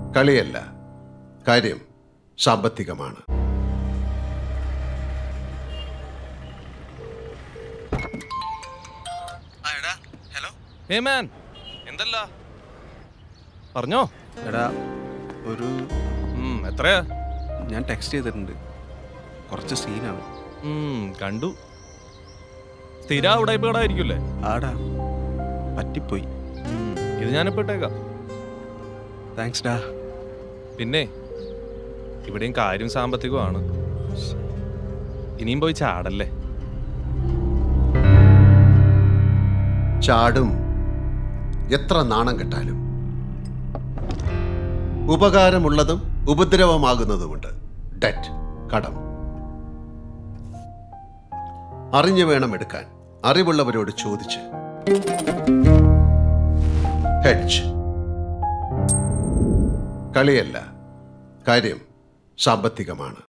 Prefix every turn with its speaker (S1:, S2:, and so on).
S1: കളിയല്ല, കാര്യം സാമ്പത്തികമാണ്.
S2: എന്തല്ല പറഞ്ഞോ
S3: എടാ ഒരു
S2: എത്രയാ?
S3: ഞാൻ ടെക്സ്റ്റ് ചെയ്തിട്ടുണ്ട്, കുറച്ച് സീനാണ്.
S2: കണ്ടു. സ്ഥിര ഉടായ്പകളായിരിക്കുമല്ലേ?
S3: ആടാ പറ്റിപ്പോയി.
S2: ഇത് ഞാനിപ്പോ ഇട്ടേക്കാം.
S3: താങ്ക്സ് ഡാ.
S2: പിന്നെ ഇവിടെയും കാര്യം സാമ്പത്തികമാണ്. ഇനിയും പോയി ചാടല്ലേ?
S1: ചാടും, എത്ര നാണം കെട്ടാലും. ഉപകാരമുള്ളതും ഉപദ്രവമാകുന്നതുമുണ്ട്. ഡെറ്റ്, കടം. അറിഞ്ഞു വേണം എടുക്കാൻ, അറിവുള്ളവരോട് ചോദിച്ച്. ഹെഡ്ജ്. കളിയല്ല, കാര്യം സാമ്പത്തികമാണ്.